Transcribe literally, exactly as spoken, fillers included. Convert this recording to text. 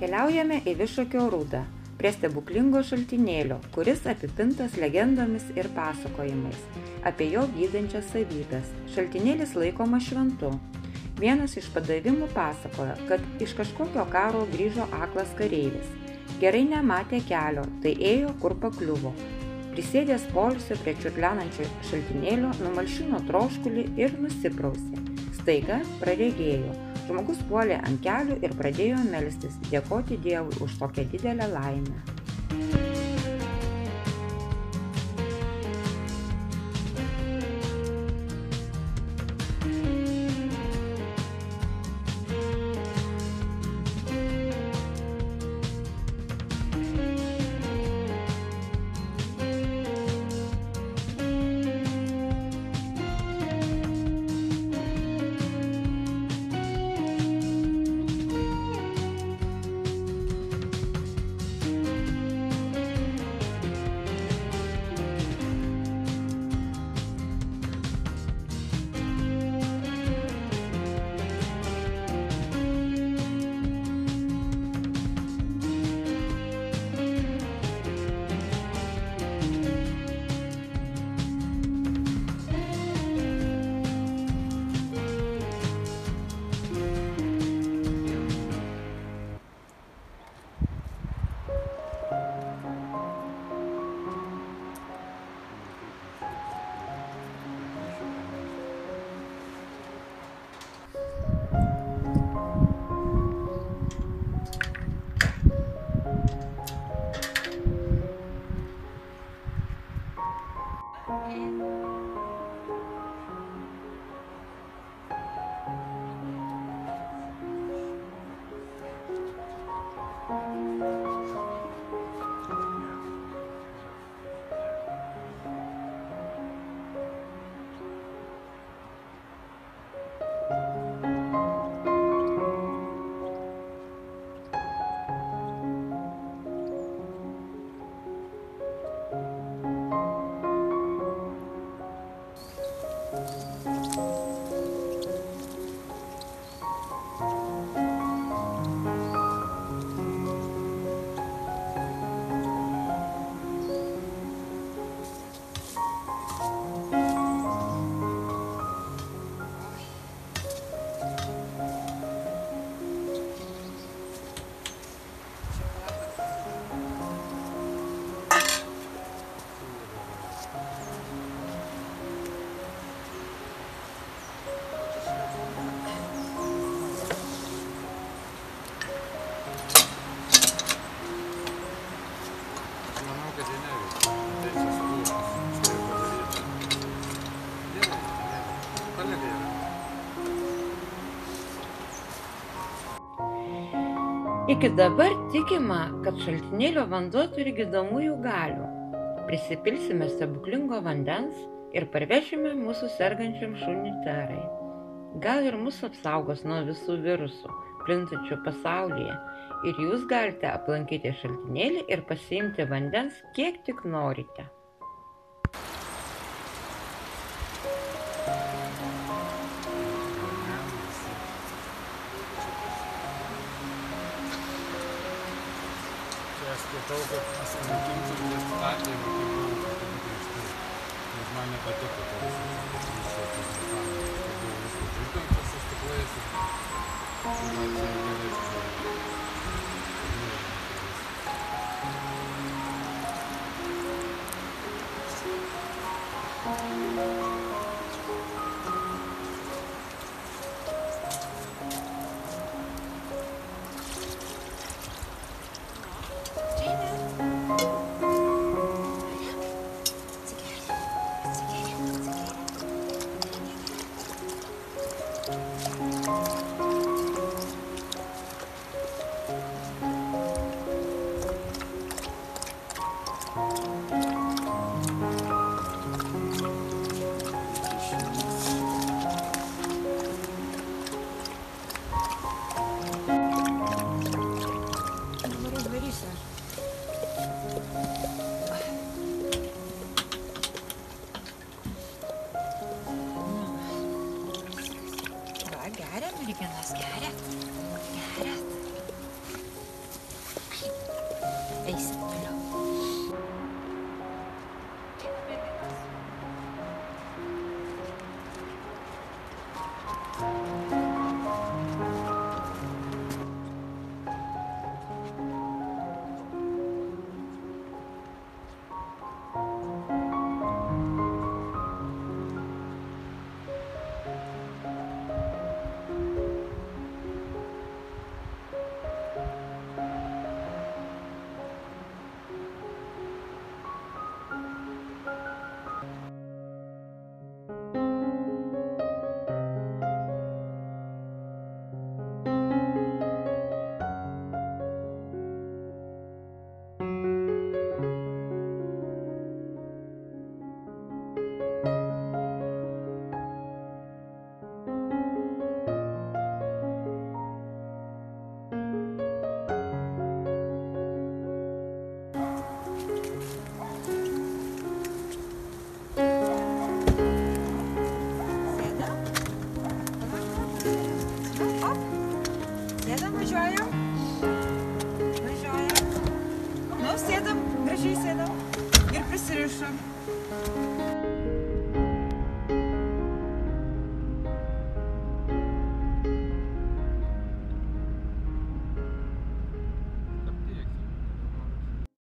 Keliaujame į Višokio rūdą, prie stebuklingo šaltinėlio, kuris apipintas legendomis ir pasakojimais apie jo gydančias savybes. Šaltinėlis laikomas šventu. Vienas iš padavimų pasakojo, kad iš kažkokio karo grįžo aklas kareivis. Gerai nematė kelio, tai ėjo, kur pakliuvo. Prisėdęs poilsio prie čiurlenančio šaltinėlio, numalšino troškulį ir nusiprausė. Staiga praregėjo. Žmogus puolė ant kelių ir pradėjo melstis, dėkoti Dievui už tokią didelę laimę. Iki dabar tikima, kad šaltinėlio vanduo turi gydomųjų galių. Prisipilsime stebuklingo vandens ir parvešime mūsų sergančiam šuniui Terai. Gal ir mus apsaugos nuo visų virusų, plintančių pasaulyje, ir jūs galite aplankyti šaltinėlį ir pasiimti vandens, kiek tik norite. Aš skaitau, kad mes panaikinti Lietuvaniją, kaip buvo, kad negrįžtai. Nes man nepatiko tas ryšio, kad Lietuvaniją, kad buvo viskas žykantas, aš tiklais ir man čia gerai. gražiai sėdam ir prisirišam.